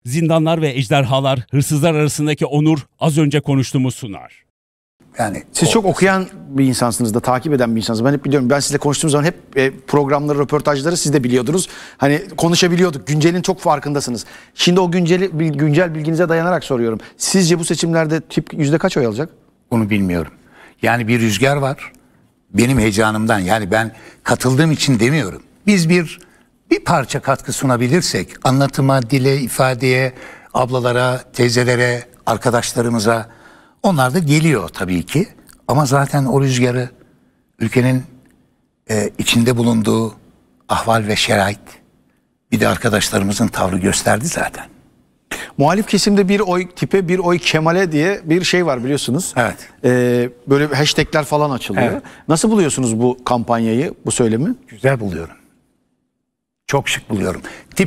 Zindanlar ve ejderhalar, hırsızlar arasındaki onur az önce konuştuğumuz sunar. Yani siz çok okuyan bir insansınız da, takip eden bir insansınız. Ben hep biliyorum. Ben sizinle konuştuğum zaman hep programları, röportajları siz de biliyordunuz. Hani konuşabiliyorduk. Güncelin çok farkındasınız. Şimdi o güncel bilginize dayanarak soruyorum. Sizce bu seçimlerde tip yüzde kaç oy alacak? Onu bilmiyorum. Yani bir rüzgar var. Benim heyecanımdan, yani ben katıldığım için demiyorum. Biz bir parça katkı sunabilirsek anlatıma, dile, ifadeye, ablalara, teyzelere, arkadaşlarımıza, onlar da geliyor tabii ki. Ama zaten o rüzgarı ülkenin içinde bulunduğu ahval ve şerait, bir de arkadaşlarımızın tavrı gösterdi zaten. Muhalif kesimde bir oy tipe, bir oy Kemal'e diye bir şey var, biliyorsunuz. Evet. Böyle hashtagler falan açılıyor. Evet. Nasıl buluyorsunuz bu kampanyayı, bu söylemi? Güzel buluyorum. Çok şık buluyorum.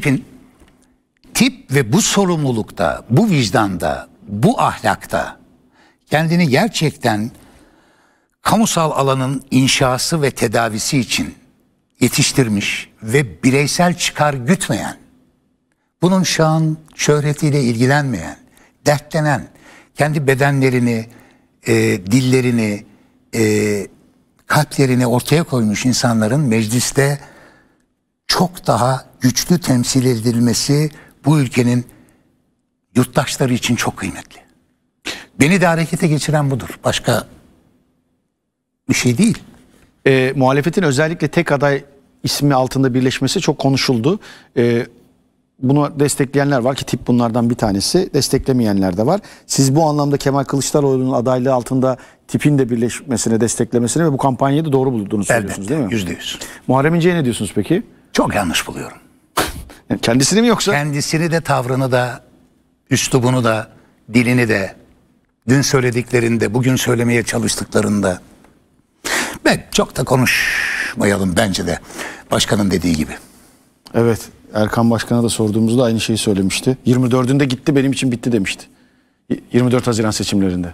Tip ve bu sorumlulukta, bu vicdanda, bu ahlakta kendini gerçekten kamusal alanın inşası ve tedavisi için yetiştirmiş ve bireysel çıkar gütmeyen, bunun şan, şöhretiyle ilgilenmeyen, dertlenen, kendi bedenlerini, dillerini, kalplerini ortaya koymuş insanların mecliste çok daha güçlü temsil edilmesi bu ülkenin yurttaşları için çok kıymetli. Beni de harekete geçiren budur. Başka bir şey değil. Muhalefetin özellikle tek aday ismi altında birleşmesi çok konuşuldu. Bunu destekleyenler var ki tip bunlardan bir tanesi. Desteklemeyenler de var. Siz bu anlamda Kemal Kılıçdaroğlu'nun adaylığı altında tipin de birleşmesine, desteklemesine ve bu kampanyayı da doğru bulduğunu söylüyorsunuz, değil mi? %100. Muharrem İnce'ye ne diyorsunuz peki? Çok yanlış buluyorum. Yani kendisini mi yoksa? Kendisini de, tavrını da, üslubunu da, dilini de, dün söylediklerinde, bugün söylemeye çalıştıklarında. Ben çok da konuşmayalım bence de, başkanın dediği gibi. Evet, Erkan Başkan'a da sorduğumuzda aynı şeyi söylemişti. 24'ünde gitti, benim için bitti demişti. 24 Haziran seçimlerinde.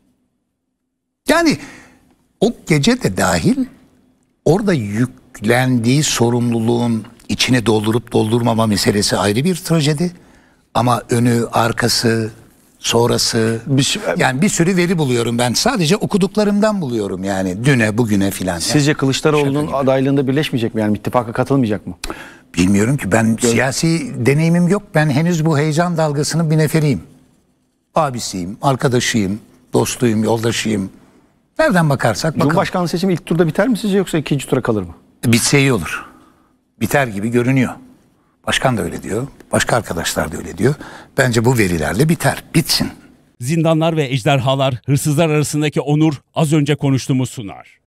Yani o gece de dahil orada yüklendiği sorumluluğun içine doldurup doldurmama meselesi ayrı bir trajedi. Ama önü, arkası, sonrası, yani bir sürü veri buluyorum ben. Sadece okuduklarımdan buluyorum, yani düne bugüne filan. Sizce Kılıçdaroğlu'nun adaylığında birleşmeyecek mi? Yani ittifaka katılmayacak mı? Bilmiyorum ki, ben siyasi deneyimim yok. Ben henüz bu heyecan dalgasının bir neferiyim. Abisiyim, arkadaşıyım, dostuyum, yoldaşıyım. Nereden bakarsak bakalım. Cumhurbaşkanlığı seçimi ilk turda biter mi sizce, yoksa ikinci tura kalır mı? Bitse iyi olur. Biter gibi görünüyor. Başkan da öyle diyor. Başka arkadaşlar da öyle diyor. Bence bu verilerle biter. Bitsin. Zindanlar ve ejderhalar, hırsızlar arasındaki onur az önce konuştuğumuz sunar.